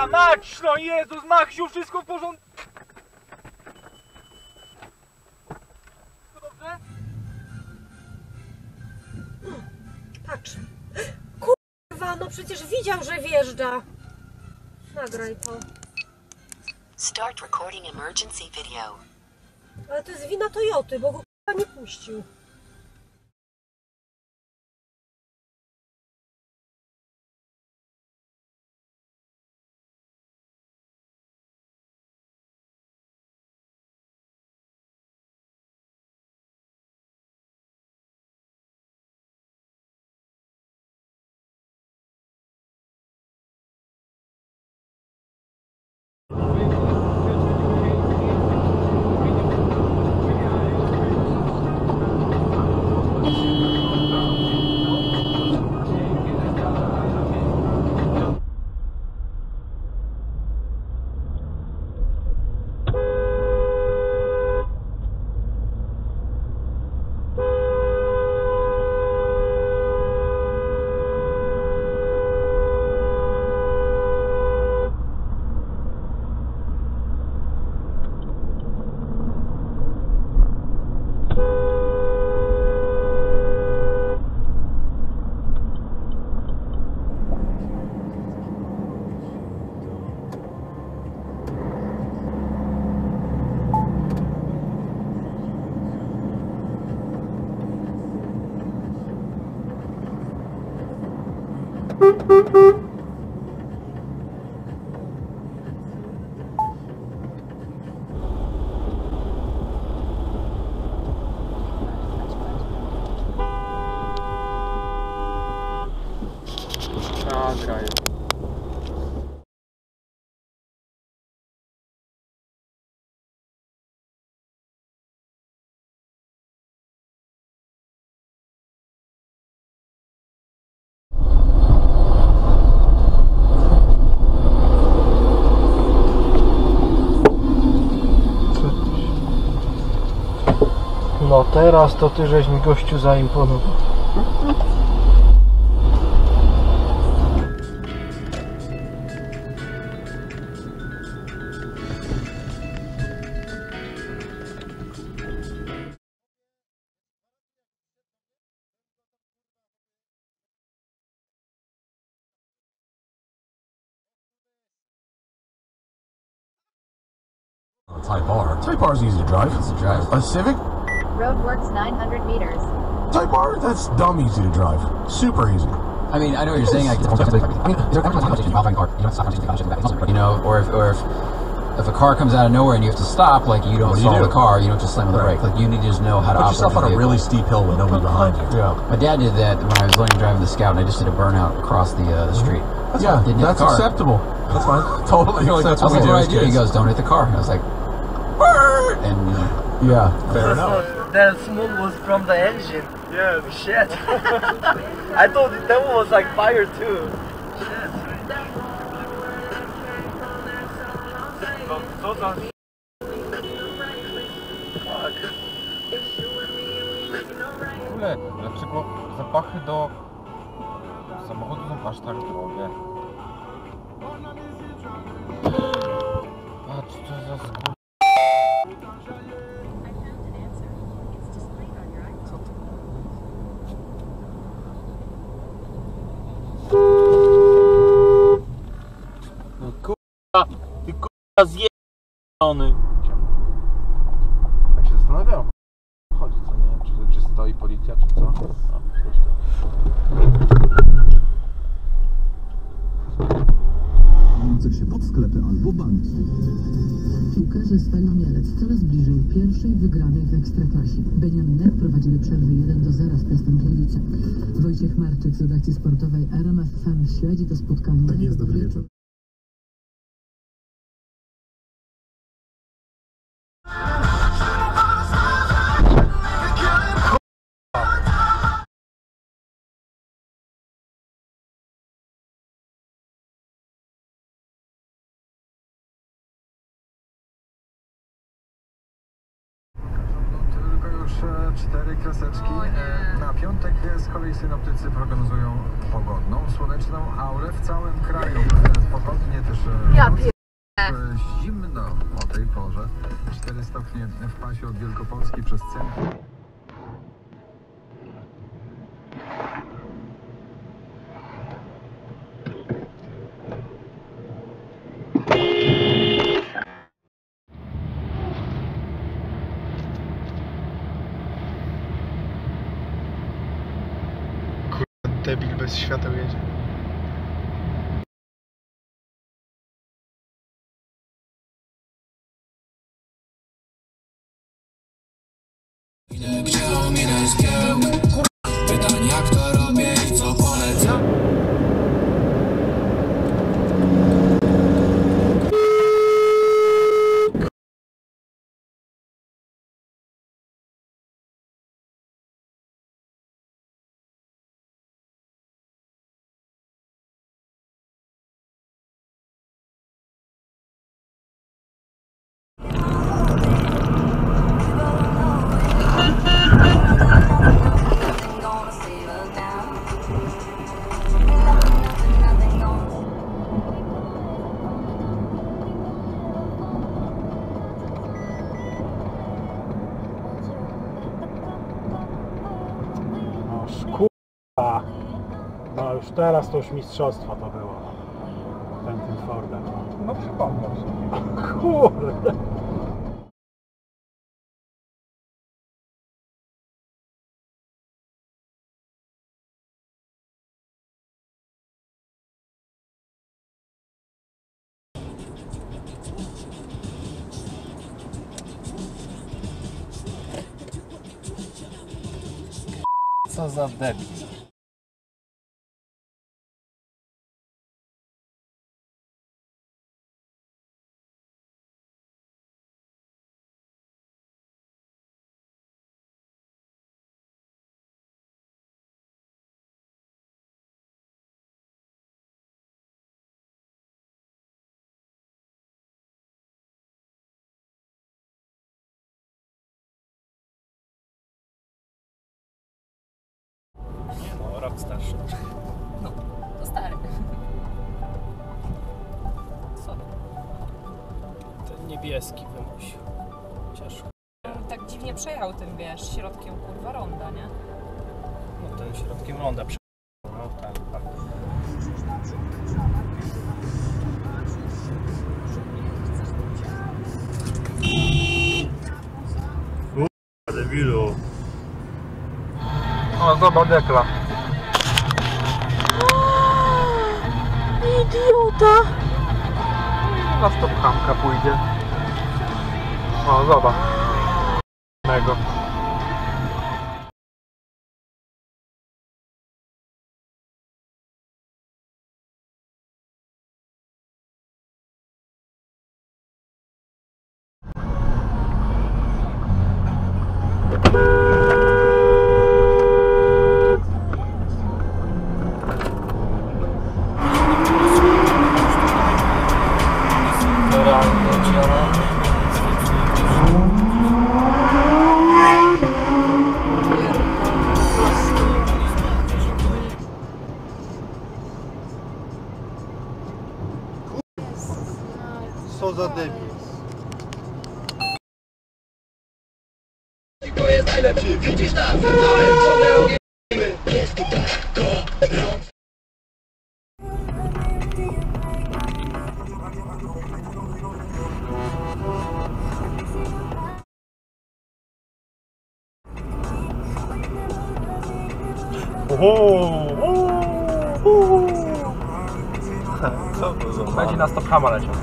Kurwa mać, no Jezus, Maksiu, wszystko w porządku. Dobrze? Patrz. Kurwa, no przecież widział, że wjeżdża. Nagraj to. Start recording emergency video. Ale to jest wina Toyoty, bo go kurwa nie puścił. Nagraj. No teraz to ty żeś mi gościu zaimponował. Type R. Type R is easy to drive. Easy to drive. A Civic? Roadworks 900 meters. Type R? That's dumb easy to drive. Super easy. I mean, I know what you're saying. You know, or if a car comes out of nowhere and you have to stop, like you don't stall the car, you don't just slam on the brake. Like you need to just know how to Put operate yourself on a really steep hill with nobody behind you. Yeah. My dad did that when I was learning driving the Scout, and I just did a burnout across the street. Yeah, Didn't hit that's the car. acceptable. That's fine. Totally. Like, that's I was what like, we do what as do I do? He kids. goes, don't hit the car. And I was like, "Brrr!" And you know, Yeah, fair enough. That smoke was from the engine. Yeah. Shit. I thought that one was like fire too. W ogóle, dlaczego zapachy do samochodu są aż tak drogie? Patrz, co za skór... No kurwa, ty kurwa zjebany. Tak się zastanawiam. Chodzi co nie? Czy stoi policja, czy co? No, Kręcących się pod sklepy albo banki. Piłkarze z Felo Mielec coraz bliżej pierwszej wygranej w Ekstraklasie. Beniaminek prowadzi do przerwy 1-0 z Piastem Gliwice. Wojciech Marczyk z redakcji sportowej RMF FM śledzi to spotkanie. Tak jest, dobry wieczór. Tylko już 4 kreseczki. Na piątek jest kolei synoptycy prognozują pogodną, słoneczną aurę w całym kraju. Pogodnie też zimno o tej porze. 4 stopnie w pasie od Wielkopolski przez centrum. Debil bez świateł jedzie. Pytań jak to robię i co polecam. No już teraz to już mistrzostwo to było. Tym Fordem. No przypomnę sobie. Kurde. Co za debil. No, rok starszy. No, to stary. Co? Ten niebieski wymusił. Ciężko. Tak dziwnie przejechał tym, wiesz, środkiem kurwa ronda, nie? No ten środkiem ronda no tak. Debilu. O, zobacz dekla. Idiota! Na stopchamka pójdzie. O, zobacz. Mego. Co za debil. To jest najlepszy, widzisz nas, całym ciągle ogienimy. Jest tu tak gorąco. Co to za... Będzie na stopchama leciał.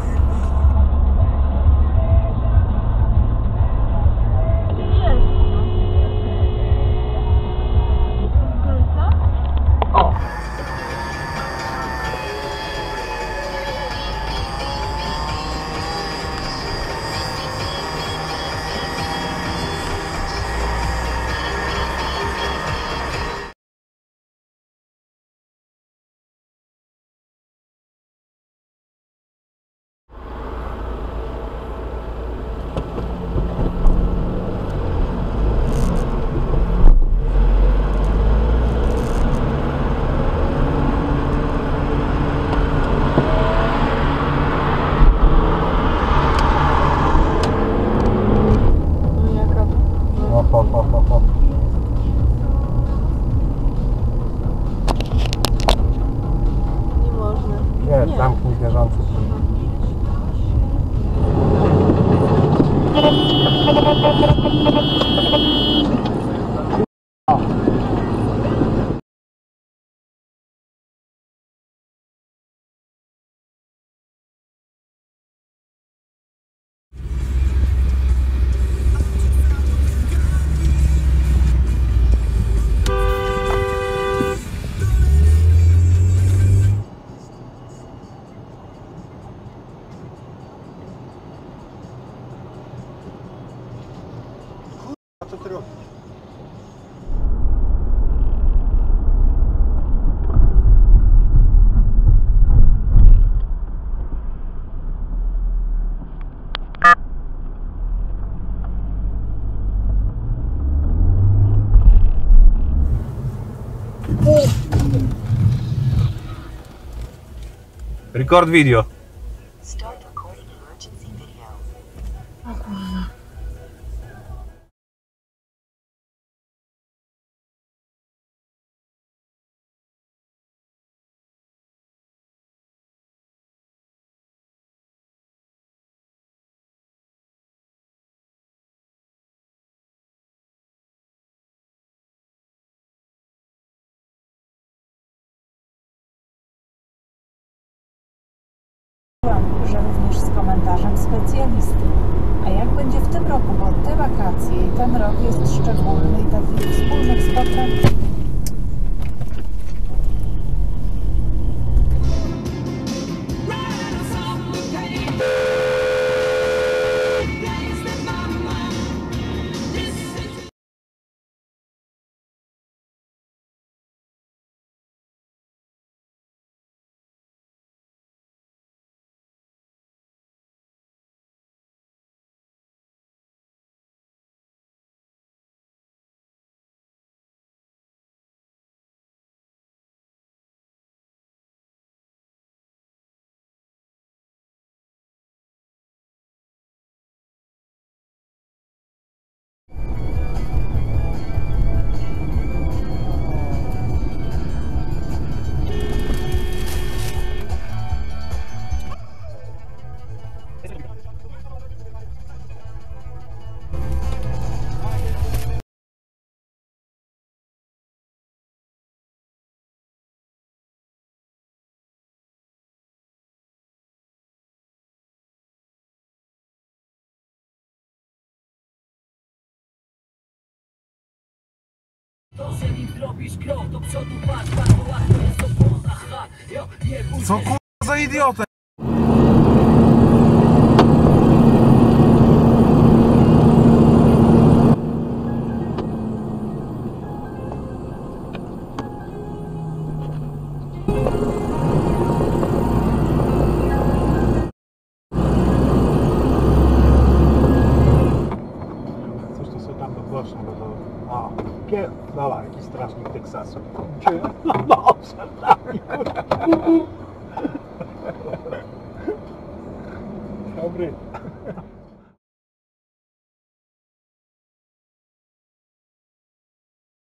O! wiesz, zamknij bieżący. Co ty robisz? Record video. Start recording emergency video. O kurwa. Że również z komentarzem specjalisty. A jak będzie w tym roku, bo te wakacje i ten rok jest szczególny i takich wspólnych spotkań. Co kurwa za idiotę? Coś to sobie tam dogłoszę, bo to... A, pierdolę, jakiś strażnik Teksasu. No dobrze, tak. Dobry.